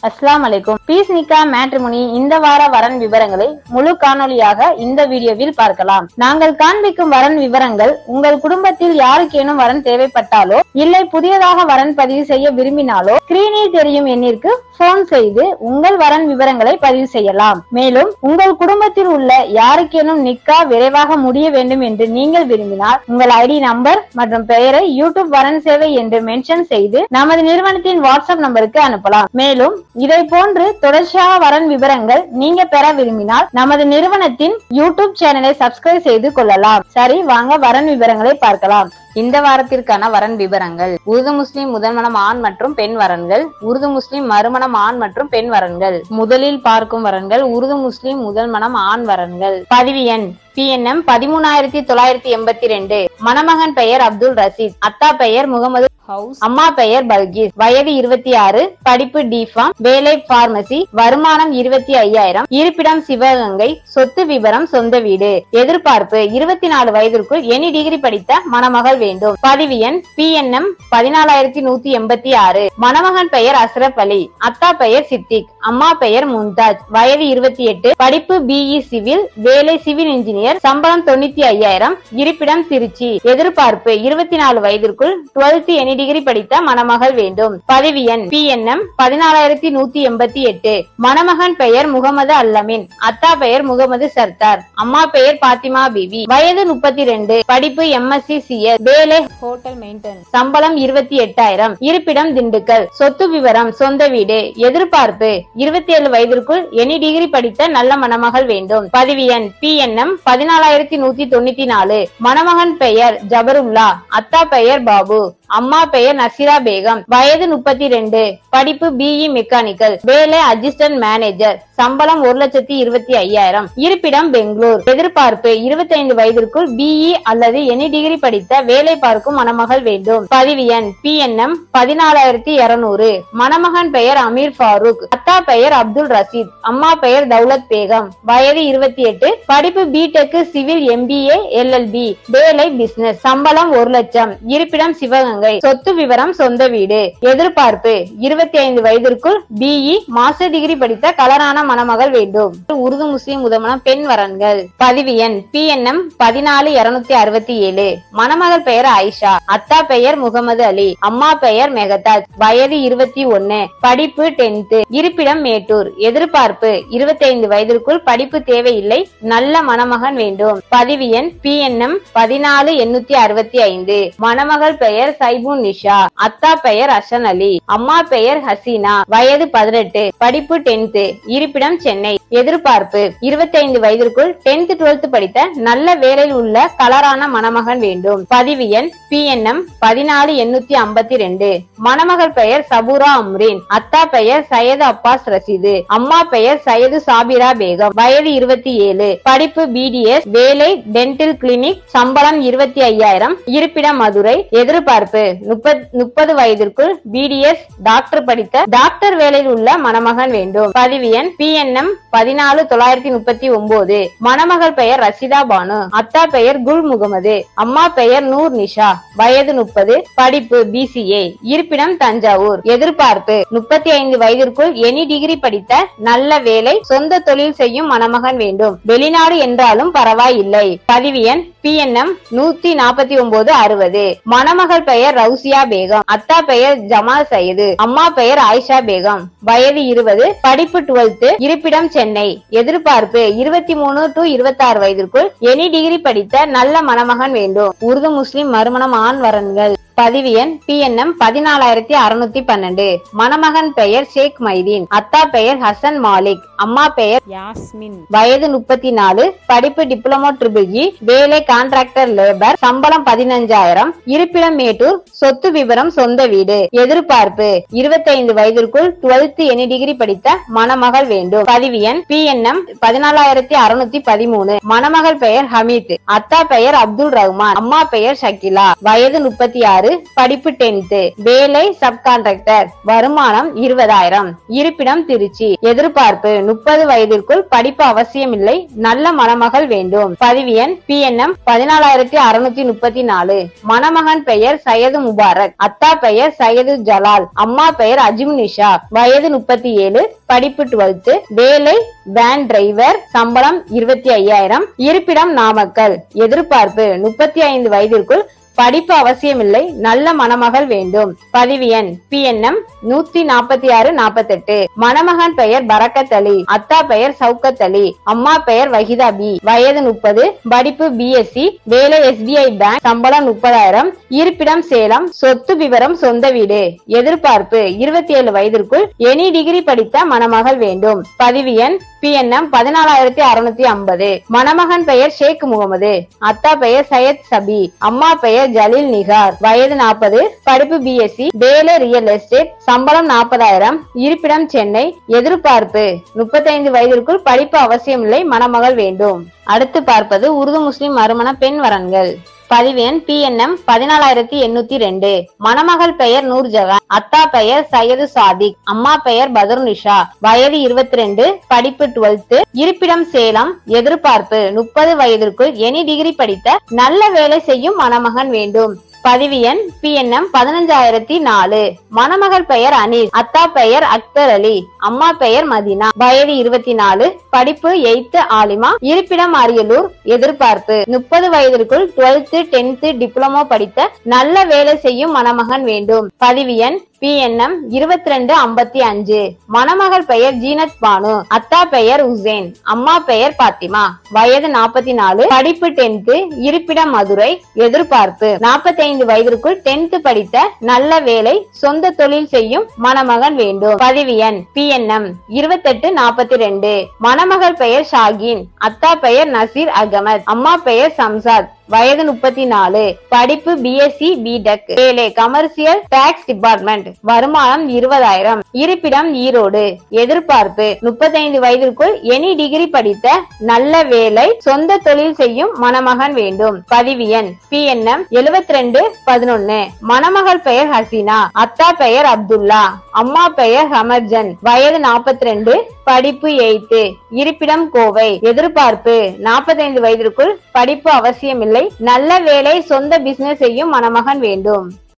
அஸ்ஸலாமு அலைக்கும். பீஸ் நிக்கா மேட்ரிமோனி இந்த வார வரன் விவரங்களை முழு காணொலியாக இந்த வீடியோவில் பார்க்கலாம். நாங்கள் காண்பிக்கும் வரன் விவரங்கள் உங்கள் குடும்பத்தில் யாருக்கேனும் வரன் தேவைப்பட்டாலோ இல்லை புதியதாக வரன் பதிவு செய்ய விரும்பினாலோ ஸ்கிரீனில் தெரியும் எண்ணிற்கு போன் செய்து உங்கள் வரன் விவரங்களை பதிவு செய்யலாம். மேலும் உங்கள் குடும்பத்தில் உள்ள யாருக்கேனும் நிக்கா விரைவாக முடிய வேண்டும் என்று நீங்கள் விரும்பினால் உங்கள் ஐடி நம்பர் மற்றும் பெயரை யூடியூப் வரன் சேவை என்று மென்ஷன் செய்து நமது நிறுவனத்தின் வாட்ஸ்அப் நம்பருக்கு அனுப்பலாம். மேலும் இதை போன்று தொடர்ச்சியாக வரன் விவரங்கள் நீங்க பெற விரும்பினால் நமது நிறுவனத்தின் யூடியூப் சேனலை சப்ஸ்கிரைப் செய்து கொள்ளலாம். சரி, வாங்க வரன் விவரங்களை பார்க்கலாம். இந்த வாரத்திற்கான வரன் விவரங்கள்: உருது முஸ்லிம் முதல் மனம் ஆண் மற்றும் பெண் வரன்கள், உருது முஸ்லிம் மறுமணம் ஆண் மற்றும் பெண் வரன்கள். முதலில் பார்க்கும் வரன்கள் உருது முஸ்லிம் முதல் மனம் ஆண் வரன்கள். பதிவு எண் PNM 13982. மணமகன் பெயர் அப்துல் ரசீத், அத்தா பெயர் முகமது ஹவுஸ், அம்மா பெயர் பல்கீஸ், வயது 26, படிப்பு டிஃபார்ம், வேலை பார்மசி, வருமானம் 25,000, இருப்பிடம் சிவகங்கை, சொத்து விவரம் சொந்த வீடு. எதிர்பார்ப்பு 24 வயதிற்குள் எனி டிகிரி படித்த மணமகள் வேண்டும். பதிவு எண் PNM 14186. மணமகன் பெயர் அஸ்ரப் அலி, அத்தா பெயர் சித்திக், அம்மா பெயர் மும்தாஜ், வயது 28, படிப்பு BE சிவில், வேலை சிவில் இன்ஜினியர், சம்பளம் 95,000, இருப்பிடம் திருச்சி. எதிர்பார்ப்பு 24 வயதிற்குள் 12th எனி டிகிரி படித்த மணமகள் வேண்டும். பதிவு எண் PNM 14188. மணமகன் பெயர் முகமது அல்லமின், அத்தா பெயர் முகமது சர்தார், அம்மா பெயர் பாத்திமா பிபி, வயது 32, படிப்பு MSc CS, வேலை ஹோட்டல் மெயின்டெனன்ஸ், சம்பளம் 28,000, இருப்பிடம் திண்டுக்கல், சொத்து விவரம் சொந்த வீடு. எதிர்பார்ப்பு 27 வயதிற்குள் எனி டிகிரி படித்த நல்ல மணமகள் வேண்டும். பதிவு எண் PNM 14194. மணமகன் பெயர் ஜபருல்லா, அத்தா பெயர் பாபு, அம்மா பெயர் நசிரா பேகம், வயது 32, படிப்பு BE மெக்கானிக்கல், வேலை அசிஸ்டன்ட் மேனேஜர், சம்பளம் 1,25,000, இருப்பிடம் பெங்களூர். எதிர்பார்ப்பு 25 வயதிற்குள் BE அல்லது எனி டிகிரி படித்த வேலை பார்க்கும் மணமகள் வேண்டும். பதிவு எண் PNM 14200. மணமகன் பெயர் அமீர் ஃபாரூக், அத்தா பெயர் அப்துல் ரசீத், அம்மா பெயர் தௌலத் பேகம், வயது 28, படிப்பு BTech சிவில் MBA LLB, வேலை பிசினஸ், சம்பளம் 1 லட்சம், இருப்பிடம் சிவகங்கை, சொத்து விவரம் சொந்த வீடு. எதிர்பார்ப்பு 25 வயதிற்குள் BE மாஸ்டர் டிகிரி படித்த கலரான மணமகள் வேண்டும். உருது முஸ்லிம் முதமணம் பெண் வரன்கள். பதிவு எண் PNM 14267. மணமகள் பெயர் ஆயிஷா, அத்தா பெயர் முகமது அலி, அம்மா பெயர் மெகதாஜ், வயது 21, படிப்பு 10th, இருப்பிடம் மேட்டூர். எதிர்பார்ப்பு 25 வயதிற்குள் படிப்பு தேவையில்லை, நல்ல மணமகன் வேண்டும். பதிவு எண் PNM 14865. மணமகள் பெயர் சைபுன் நிஷா, அத்தா பெயர் ஹசன் அலி, அம்மா பெயர் ஹசீனா, வயது 18, படிப்பு 10th, இருப்பிடம் சென்னை. எதிர்பார்ப்பு 25 வயதிற்குள் 10th 12th படித்த நல்ல வேலையில் உள்ள கலரான மணமகன் வேண்டும். பதிவு எண் PNM 14852. மணமகள் பெயர் சபூரா அம்ரீன், அத்தா பெயர் சையது அப்பாஸ் ரசீது, அம்மா பெயர் சையது சாபிரா பேகம், வயது 27, படிப்பு BDS, வேலை டென்டல் கிளினிக், சம்பளம் 25,000, இருப்பிடம் மதுரை. எதிர்பார்ப்பு 30 வயதிற்குள் BDS டாக்டர் படித்த டாக்டர் வேலையில் உள்ள மணமகன் வேண்டும். பதிவு எண் PNM 14939. மணமகள் பெயர் ரஷிதா பானு, அத்தா பெயர் குல் முகமது, அம்மா பெயர் நூர் நிஷா, வயது 30, படிப்பு BCA, இருப்பிடம் தஞ்சாவூர். எதிர்பார்ப்பு 35 வயதிற்குள் எனி டிகிரி படித்த நல்ல வேலை சொந்த தொழில் செய்யும் மணமகன் வேண்டும். வெளிநாடு என்றாலும் பரவாயில்லை. பதிவு எண் PNM 14960. மணமகள் பெயர் ரவுசியா பேகம், அத்தா பெயர் ஜமால் சையது, அம்மா பெயர் ஆயிஷா பேகம், வயது 20, படிப்பு 12th, இருப்பிடம் சென்னை. எதிர்பார்ப்பு 23 to 26 வயதிற்குள் எனி டிகிரி படித்த நல்ல மணமகன் வேண்டும். உருது முஸ்லிம் மறுமணம் ஆண் வரன்கள். பதிவு எண் PNM 14612. மணமகன் பெயர் ஷேக் மைதீன், அத்தா பெயர் ஹசன் மாலிக், அம்மா பெயர் யாஸ்மின், வயது 34, படிப்பு டிப்ளமோ EEE, வேலை கான்ட்ராக்டர் லேபர், சம்பளம் 15,000, இருப்பிடம் மேட்டூர், சொத்து விவரம் சொந்த வீடு. எதிர்பார்ப்பு 25 வயதிற்குள் 12th எனி டிகிரி படித்த மணமகள் வேண்டும். பதிவு எண் PNM 14613. மணமகள் பெயர் ஹமீத், அத்தா பெயர் அப்துல் ரஹ்மான், அம்மா பெயர் ஷக்கிலா, வயது 36, 26, படிப்பு 10th, வேலை சப்கான்ட்ராக்டர், வருமானம் 20,000, இருப்பிடம் திருச்சி, எதிர்பார்ப்பு 30 வயதிற்குள், படிப்பு அவசியமில்லை, நல்ல மணமகள் வேண்டும், பதிவு எண் PNM 14,634, மணமகன் பெயர் சையது முபாரக், அத்தா பெயர் சையது ஜலால், அம்மா பெயர் அஜ்முனிஷா, வயது 37, படிப்பு 12th, வேலை வேன் டிரைவர், சம்பளம் 25,000, இருப்பிடம் நாமக்கல், எதிர்பார்ப்பு 35 வயதிற்குள், படிப்பு அவசியமில்லை, நல்ல மணமகள் வேண்டும், பதிவு எண் PNM 14648, மணமகன் பெயர் பரக்கத் அலி, அத்தா பெயர் சவுக்கத் அலி, அம்மா பெயர் வஹிதா பி, வயது 30, படிப்பு BSc, வேலை SBI பேங்க், சம்பளம் 30,000, இருப்பிடம் சேலம், சொத்து விவரம் சொந்த வீடு, எதிர்பார்ப்பு 27 வயதிற்குள் எனி டிகிரி படித்த மணமகள் வேண்டும், பதிவு எண் PNM 14,650, மணமகன் பெயர் ஷேக் முகமது, அத்தா பெயர் சையத் சபி, அம்மா பெயர் ஜலீல் நிகார், வயது 40, படிப்பு BSc, வேலை ரியல் எஸ்டேட், சம்பளம் 40,000, இருப்பிடம் சென்னை, எதிர்பார்ப்பு 35 வயதிற்குள், படிப்பு அவசியமில்லை, மணமகள் வேண்டும். அடுத்து பார்ப்பது உருது முஸ்லிம் மறுமண பெண் வரன்கள். பதிவு எண் PNM 14,802, மணமகள் பெயர் நூர்ஜஹான், அத்தா பெயர் சையது சாதிக், அம்மா பெயர் பதர்நிஷா, வயது 22, படிப்பு 12th, இருப்பிடம் சேலம், எதிர்பார்ப்பு 30 வயதிற்குள் எனி டிகிரி படித்த நல்ல வேலை செய்யும் மணமகன் வேண்டும், பதிவு எண் PNM 15,004, மணமகள் பெயர் அனீஸ், அத்தா பெயர் அக்தர் அலி, அம்மா பெயர் மதினா, வயது 24, படிப்பு 8th ஆலிமா, இருப்பிடம் அரியலூர், எதிர்பார்ப்பு 30 வயதிற்குள் 12th 10th டிப்ளமோ படித்த நல்ல வேலை செய்யும் மணமகன் வேண்டும், பதிவு எண் PNM 2255, மணமகள் பெயர் ஜீனத் பானு, அத்தா பெயர் உசேன், அம்மா பெயர் பாத்திமா, வயது 44, படிப்பு 10th, இருப்பிடம் மதுரை, எதிர்பார்ப்பு 45 வயதிற்குள் 10th படித்த நல்ல வேலை சொந்த தொழில் செய்யும் மணமகன் வேண்டும், பதிவு எண் PNM 2842, மணமகள் பெயர் ஷாகின், அத்தா பெயர் நசீர் அகமது, அம்மா பெயர் சம்சாத், வயது 34, படிப்பு BSc BTech, வேலை கமர்சியல் டாக்ஸ் டிபார்ட்மெண்ட், வருமானம் 20,000, இருப்பிடம் ஈரோடு, எதிர்பார்ப்பு 35 வயதிற்குள் எனி டிகிரி படித்த நல்ல வேலை சொந்த தொழில் செய்யும் மணமகன் வேண்டும், பதிவு எண் PNM 7211, மணமகள் பெயர் ஹசீனா, அத்தா பெயர் அப்துல்லா, அம்மா பெயர் ஹமர்ஜன், வயது 42, படிப்பு 8th, இருப்பிடம் கோவை, எதிர்பார்ப்பு 45 வயதிற்குள், படிப்பு அவசியமில்லை, நல்ல வேலை சொந்த பிசினஸ் செய்யும் மணமகன் வேண்டும்.